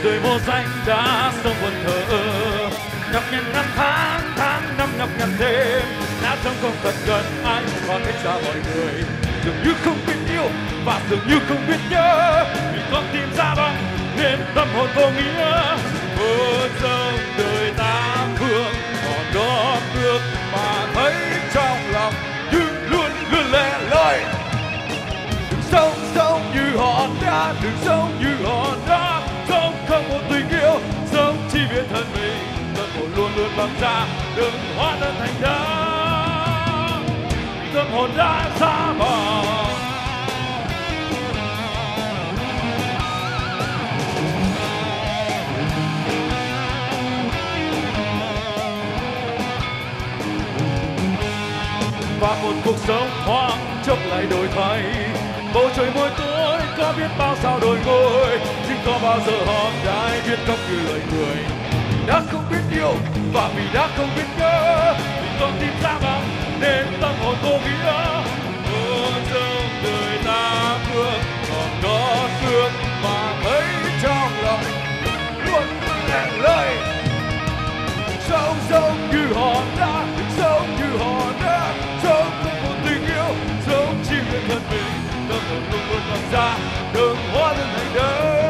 đời vô danh đã sống buồn thơ, nhọc nhằn năm tháng năm nhọc nhằn đêm, đã sống không thật gần ai và cách xa mọi người, dường như không biết yêu và dường như không biết nhớ, vì con tim ra băng nên tâm hồn vô nghĩa. Vỡ dâng đời ta phương còn đó nước mà thấy trong lòng nhưng luôn luôn lẻ loi. Đừng sống như họ đã, đừng sống như họ đã, sống không một tình yêu, sống chỉ biết thân mình, tâm hồn luôn luôn băng ra, đừng hóa thân thành đá, tâm hồn đã xa vào. Và một cuộc sống thoáng chốc lại đổi thay, bầu trời môi tối có biết bao sao đổi ngôi, nhưng có bao giờ họ đã biết khóc như lời người. Đã không biết yêu và vì đã không biết nhớ, vì con tim ra băng nên tâm hồn vô nghĩa. Vỡ dâng đời ta phương còn đó nước mà thấy trong lòng luôn lẻ loi. Sống như họ đã, sống như họ đã, sống không một tình yêu, sống chỉ biết thân mình, tâm hồn luôn luôn băng ra, đừng hóa thân thành đá.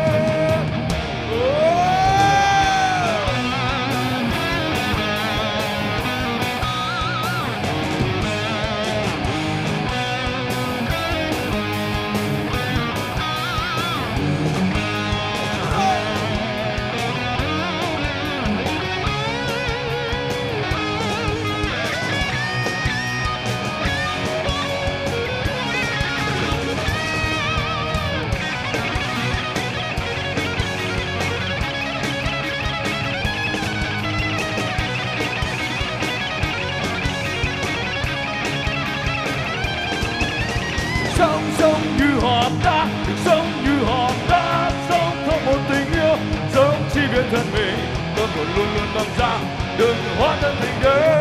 Sống như họ đã, đừng sống như họ đã, sống không một tình yêu, sống chỉ biết thân mình, tâm hồn luôn luôn băng ra, đừng hóa thân thành đá.